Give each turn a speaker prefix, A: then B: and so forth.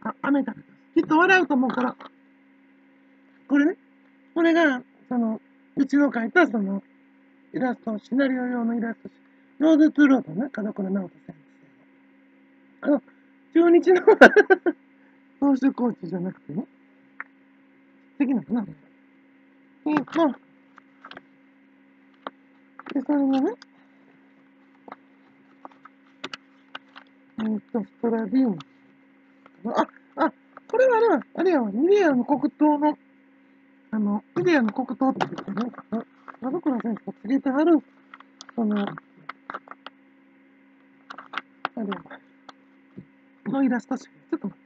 A: 雨だ。きっと笑うと思うから。これね。これが、うちの描いた、イラスト、シナリオ用のイラスト、ロードトゥロードね、門倉直人先生。中日の投手コーチじゃなくてね。素敵なのかな。で、それがね、ストラディウム。これはあれやわ、イデアの黒糖の、イデアの黒糖って言ってね、門倉先生が告げてはる、あれやわ、のイラスト集。ちょっと待って。